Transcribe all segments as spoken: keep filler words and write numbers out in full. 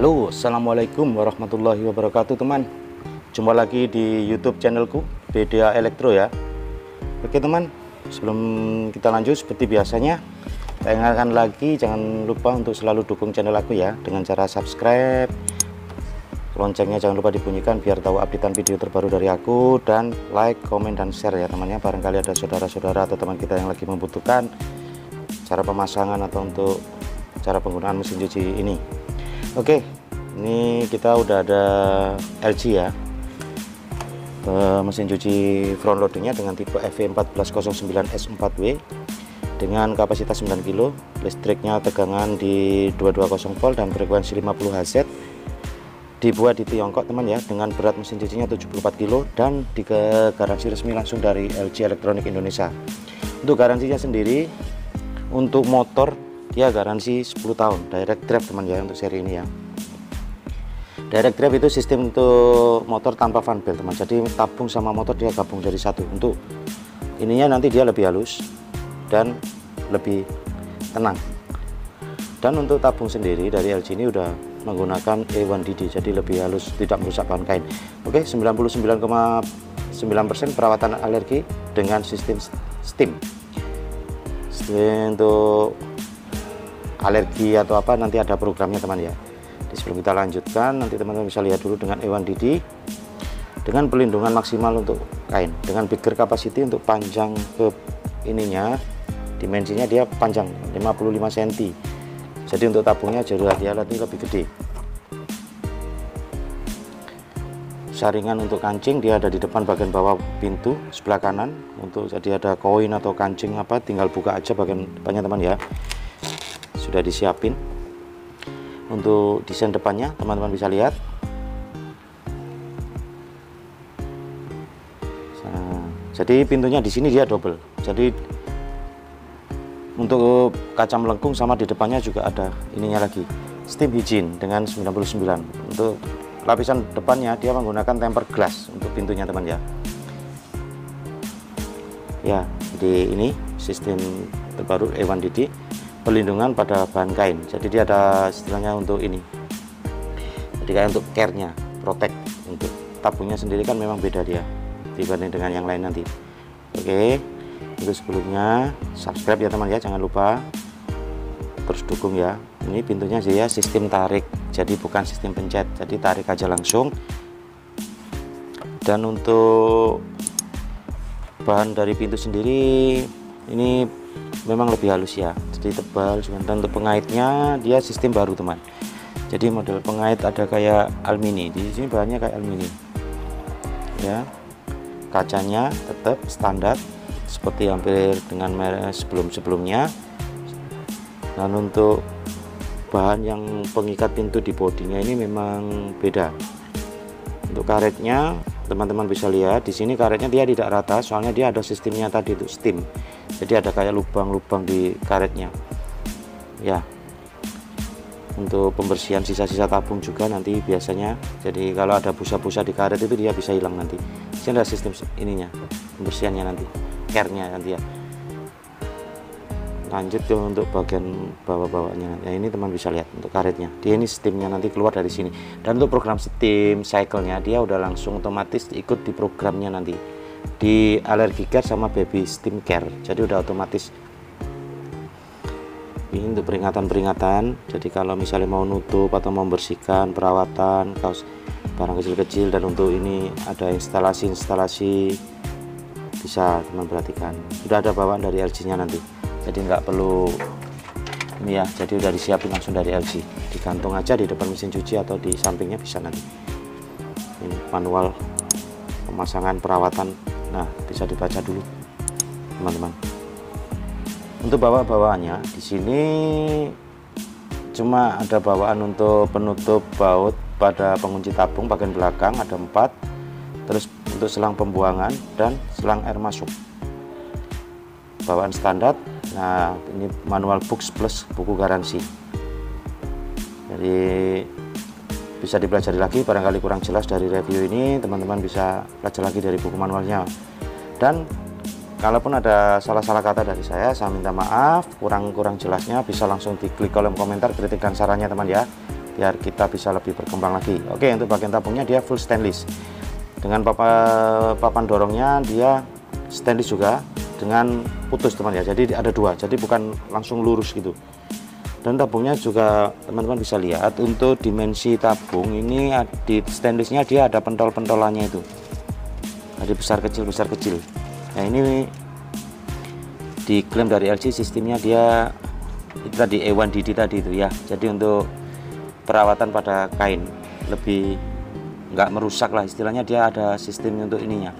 Halo, assalamualaikum warahmatullahi wabarakatuh teman. Jumpa lagi di YouTube channelku B D A Elektro ya. Oke teman, sebelum kita lanjut seperti biasanya, saya ingatkan lagi jangan lupa untuk selalu dukung channel aku ya dengan cara subscribe, loncengnya jangan lupa dibunyikan biar tahu updatean video terbaru dari aku, dan like, komen, dan share ya temannya. Barangkali ada saudara-saudara atau teman kita yang lagi membutuhkan cara pemasangan atau untuk cara penggunaan mesin cuci ini. Oke, ini kita udah ada L G ya, e, mesin cuci front loadingnya dengan tipe F V empat belas nol sembilan S empat W dengan kapasitas sembilan kilo, listriknya tegangan di dua ratus dua puluh volt dan frekuensi lima puluh hertz. Dibuat di Tiongkok teman ya, dengan berat mesin cucinya tujuh puluh empat kilo dan digaransi resmi langsung dari L G Electronics Indonesia. Untuk garansinya sendiri, untuk motor dia garansi sepuluh tahun direct drive teman ya, untuk seri ini ya. Direct drive itu sistem untuk motor tanpa fan belt teman, jadi tabung sama motor dia gabung jadi satu. Untuk ininya nanti dia lebih halus dan lebih tenang. Dan untuk tabung sendiri dari L G ini udah menggunakan A satu D D, jadi lebih halus, tidak merusak bahan kain. Oke, sembilan puluh sembilan koma sembilan persen perawatan alergi dengan sistem steam. Untuk alergi atau apa nanti ada programnya teman ya. Jadi sebelum kita lanjutkan, nanti teman-teman bisa lihat dulu dengan A satu D D dengan pelindungan maksimal untuk kain, dengan bigger capacity untuk panjang ke ininya, dimensinya dia panjang lima puluh lima sentimeter, jadi untuk tabungnya jadi alat ini lebih gede. Saringan untuk kancing dia ada di depan bagian bawah pintu sebelah kanan. Untuk jadi ada koin atau kancing apa, tinggal buka aja bagian depannya teman ya, sudah disiapin. Untuk desain depannya teman-teman bisa lihat. Nah, jadi pintunya di sini dia double, jadi untuk kaca melengkung sama di depannya juga ada ininya lagi, steam hygiene dengan sembilan puluh sembilan. Untuk lapisan depannya dia menggunakan tempered glass untuk pintunya teman ya. Ya, jadi ini sistem terbaru A satu D D, pelindungan pada bahan kain. Jadi dia ada istilahnya untuk ini, jadi kayak untuk care-nya, protect. Untuk tabungnya sendiri kan memang beda dia dibanding dengan yang lain nanti. Oke, untuk sebelumnya subscribe ya teman ya, jangan lupa terus dukung ya. Ini pintunya sih ya sistem tarik, jadi bukan sistem pencet, jadi tarik aja langsung. Dan untuk bahan dari pintu sendiri ini memang lebih halus ya, jadi tebal. Dan untuk pengaitnya dia sistem baru teman, jadi model pengait ada kayak alumini, di sini bahannya kayak alumini ya. Kacanya tetap standar seperti hampir dengan merek sebelum-sebelumnya. Dan untuk bahan yang pengikat pintu di bodinya ini memang beda. Untuk karetnya teman-teman bisa lihat di sini, karetnya dia tidak rata, soalnya dia ada sistemnya tadi itu steam, jadi ada kayak lubang-lubang di karetnya ya. Untuk pembersihan sisa-sisa tabung juga nanti biasanya, jadi kalau ada busa-busa di karet itu dia bisa hilang nanti. Di sini ada sistem ininya, pembersihannya nanti, care-nya nanti ya. Lanjut ke untuk bagian bawah-bawahnya. Nah, ini teman bisa lihat untuk karetnya. Dia ini steamnya nanti keluar dari sini. Dan untuk program steam cycle-nya dia udah langsung otomatis ikut di programnya nanti. Di allergy care sama baby steam care. Jadi udah otomatis. Ini untuk peringatan-peringatan. Jadi kalau misalnya mau nutup atau membersihkan perawatan kaos barang kecil-kecil, dan untuk ini ada instalasi-instalasi, bisa teman perhatikan. Sudah ada bawaan dari L G-nya nanti. Jadi nggak perlu ini ya, jadi udah disiapin langsung dari L G, digantung aja di depan mesin cuci atau di sampingnya bisa nanti. Ini manual pemasangan perawatan, nah bisa dibaca dulu teman-teman. Untuk bawa-bawaannya di sini cuma ada bawaan untuk penutup baut pada pengunci tabung bagian belakang ada empat, terus untuk selang pembuangan dan selang air masuk bawaan standar. Nah, ini manual books plus buku garansi, jadi bisa dipelajari lagi. Barangkali kurang jelas dari review ini, teman-teman bisa belajar lagi dari buku manualnya. Dan kalaupun ada salah-salah kata dari saya, saya minta maaf. Kurang-kurang jelasnya bisa langsung diklik kolom komentar kritik dan sarannya teman ya. biar kita bisa lebih berkembang lagi. Oke, untuk bagian tabungnya dia full stainless dengan papa, papan dorongnya dia stainless juga dengan putus teman ya, jadi ada dua, jadi bukan langsung lurus gitu. Dan tabungnya juga teman-teman bisa lihat untuk dimensi tabung ini di stainlessnya dia ada pentol-pentolannya itu, ada besar kecil besar kecil. Nah ini diklaim dari L G sistemnya dia itu tadi A satu D D tadi itu ya, jadi untuk perawatan pada kain lebih nggak merusak lah istilahnya, dia ada sistem untuk ininya.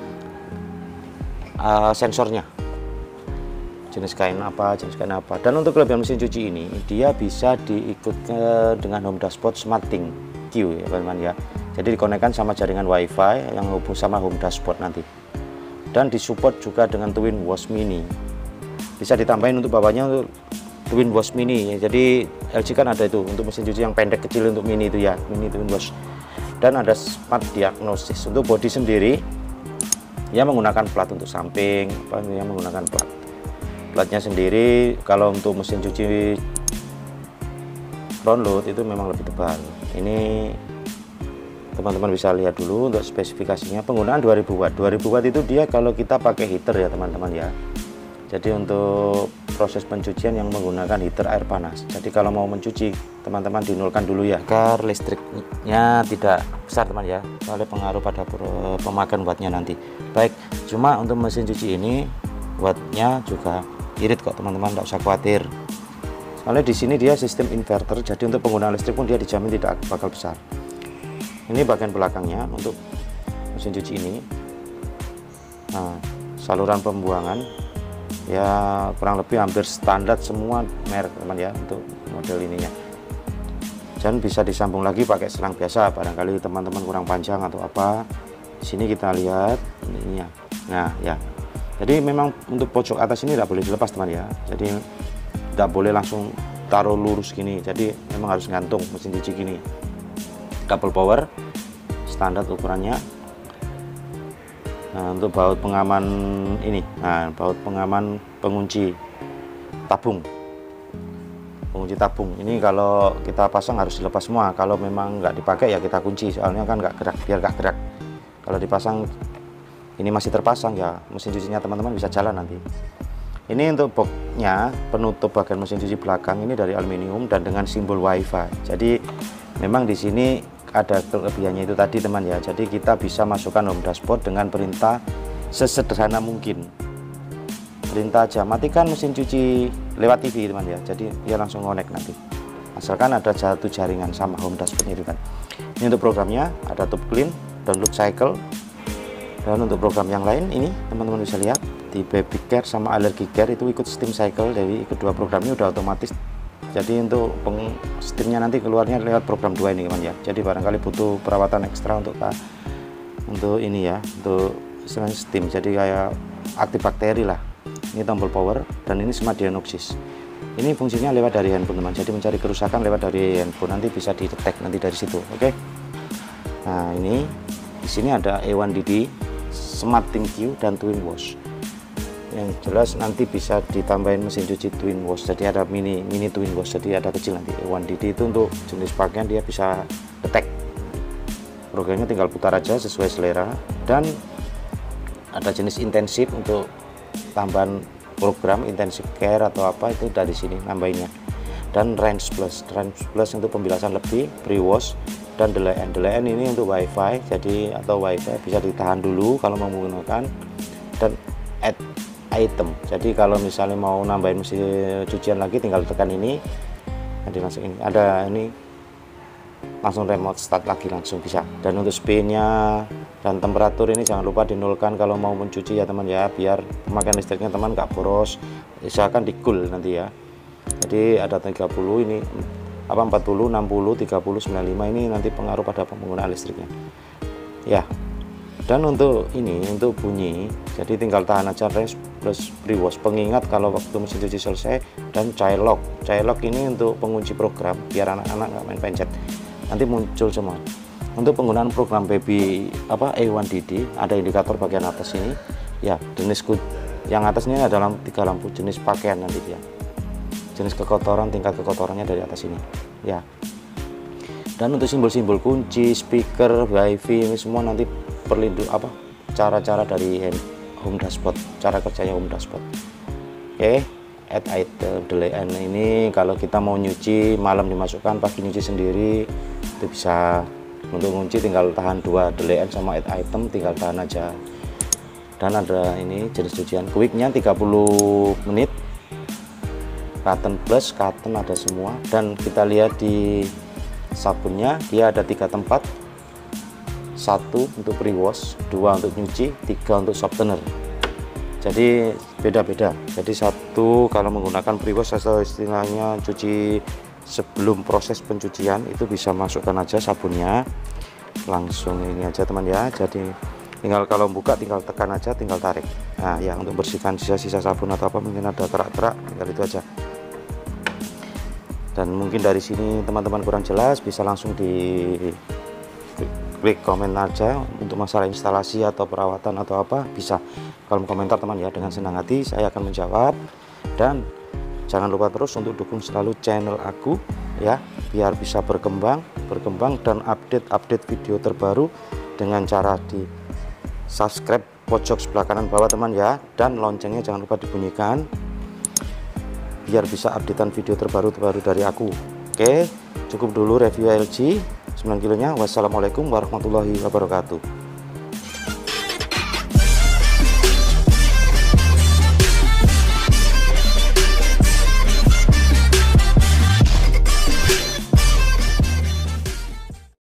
Uh, sensornya jenis kain apa jenis kain apa. Dan untuk kelebihan mesin cuci ini dia bisa diikut dengan home dashboard SmartThings Q ya teman-teman ya, jadi dikonekkan sama jaringan WiFi yang hubung sama home dashboard nanti, dan disupport juga dengan twin wash mini, bisa ditambahin untuk bawahnya untuk twin wash mini. Jadi L G kan ada itu untuk mesin cuci yang pendek kecil untuk mini itu ya, mini twin wash. Dan ada smart diagnosis untuk body sendiri ya, menggunakan plat untuk samping apa yang menggunakan plat platnya sendiri. Kalau untuk mesin cuci front load itu memang lebih tebal. Ini teman-teman bisa lihat dulu untuk spesifikasinya. Penggunaan dua ribu watt. dua ribu watt itu dia kalau kita pakai heater ya teman-teman ya. Jadi untuk proses pencucian yang menggunakan heater air panas. Jadi kalau mau mencuci teman-teman dinolkan dulu ya, agar listriknya tidak besar teman ya, soalnya pengaruh pada pemakaian wattnya nanti. Baik, cuma untuk mesin cuci ini wattnya juga irit kok teman-teman, tidak usah khawatir. Soalnya di sini dia sistem inverter, jadi untuk penggunaan listrik pun dia dijamin tidak bakal besar. Ini bagian belakangnya untuk mesin cuci ini. Nah, saluran pembuangan ya kurang lebih hampir standar semua merek teman ya untuk model ininya, dan bisa disambung lagi pakai selang biasa barangkali teman-teman kurang panjang atau apa. Di sini kita lihat ininya. Nah ya, jadi memang untuk pojok atas ini tidak boleh dilepas teman ya, jadi tidak boleh langsung taruh lurus gini, jadi memang harus gantung mesin cuci gini. Kabel power standar ukurannya. Nah, untuk baut pengaman ini, nah baut pengaman pengunci tabung, pengunci tabung ini kalau kita pasang harus dilepas semua. Kalau memang nggak dipakai ya kita kunci, soalnya kan nggak gerak, biar nggak gerak. Kalau dipasang ini masih terpasang ya, mesin cucinya teman-teman bisa jalan nanti. Ini untuk boxnya, penutup bagian mesin cuci belakang ini dari aluminium dan dengan simbol WiFi. Jadi memang di sini ada kelebihannya itu tadi teman ya, jadi kita bisa masukkan home dashboard dengan perintah sesederhana mungkin. Perintah aja, matikan mesin cuci lewat T V teman ya, jadi dia langsung connect nanti, asalkan ada satu jaringan sama home dashboard itu kan. Ini untuk programnya ada top clean, download cycle, dan untuk program yang lain ini teman-teman bisa lihat di baby care sama allergy care itu ikut steam cycle, jadi kedua programnya udah otomatis. Jadi untuk peng steamnya nanti keluarnya lewat program dua ini teman ya. Jadi barangkali butuh perawatan ekstra untuk untuk ini ya, untuk istilahnya steam. Jadi kayak antibakteri lah. Ini tombol power dan ini smart diagnosis. Ini fungsinya lewat dari handphone teman. Jadi mencari kerusakan lewat dari handphone nanti bisa didetek nanti dari situ. Oke. Nah ini di sini ada A satu D D, SmartThings Q dan Twin Wash. Yang jelas nanti bisa ditambahin mesin cuci twin wash, jadi ada mini mini twin wash, jadi ada kecil nanti. A satu D D itu untuk jenis pakaian dia bisa detect, programnya tinggal putar aja sesuai selera. Dan ada jenis intensif untuk tambahan program intensive care atau apa itu dari sini nambahinnya. Dan range plus range plus untuk pembilasan lebih, pre wash dan delayan delayan ini untuk WiFi, jadi atau WiFi bisa ditahan dulu kalau mau menggunakan. Dan add item, jadi kalau misalnya mau nambahin mesin cucian lagi tinggal tekan ini, nanti langsung ini ada ini langsung remote start lagi langsung bisa. Dan untuk spinnya dan temperatur ini jangan lupa dinolkan kalau mau mencuci ya teman ya, biar pemakaian listriknya teman nggak boros, misalkan di cool nanti ya. Jadi ada tiga puluh ini apa empat puluh, enam puluh, tiga puluh, sembilan puluh lima ini nanti pengaruh pada penggunaan listriknya ya. Dan untuk ini untuk bunyi, jadi tinggal tahan aja range plus pre-wash, pengingat kalau waktu mesin cuci selesai, dan child lock. Child lock ini untuk pengunci program biar anak-anak nggak main pencet, nanti muncul semua. Untuk penggunaan program baby apa A satu D D ada indikator bagian atas ini ya, jenis yang atas ini adalah tiga lampu jenis pakaian nanti dia, jenis kekotoran, tingkat kekotorannya dari atas ini ya. Dan untuk simbol-simbol kunci, speaker, wifi ini semua nanti perlindung apa cara-cara dari home dashboard, cara kerjanya home dashboard. Oke, add item D L N ini kalau kita mau nyuci malam dimasukkan, pagi nyuci sendiri itu bisa. Untuk kunci tinggal tahan dua D L N sama add item tinggal tahan aja. Dan ada ini jenis cucian quicknya tiga puluh menit, cotton plus, cotton ada semua. Dan kita lihat di sabunnya dia ada tiga tempat, satu untuk pre-wash, dua untuk nyuci, tiga untuk softener. Jadi beda-beda. Jadi satu kalau menggunakan pre-wash atau istilahnya cuci sebelum proses pencucian itu bisa masukkan aja sabunnya langsung ini aja teman ya. Jadi tinggal kalau buka tinggal tekan aja, tinggal tarik. Nah ya untuk bersihkan sisa-sisa sabun atau apa mungkin ada terak-terak, tinggal itu aja. Dan mungkin dari sini teman-teman kurang jelas bisa langsung di klik komen aja untuk masalah instalasi atau perawatan atau apa, bisa kalau komentar teman ya, dengan senang hati saya akan menjawab. Dan jangan lupa terus untuk dukung selalu channel aku ya, biar bisa berkembang berkembang dan update-update video terbaru dengan cara di subscribe pojok sebelah kanan bawah teman ya, dan loncengnya jangan lupa dibunyikan biar bisa updatean video terbaru-terbaru dari aku. Oke, cukup dulu review L G sembilan kilonya. Wassalamualaikum warahmatullahi wabarakatuh.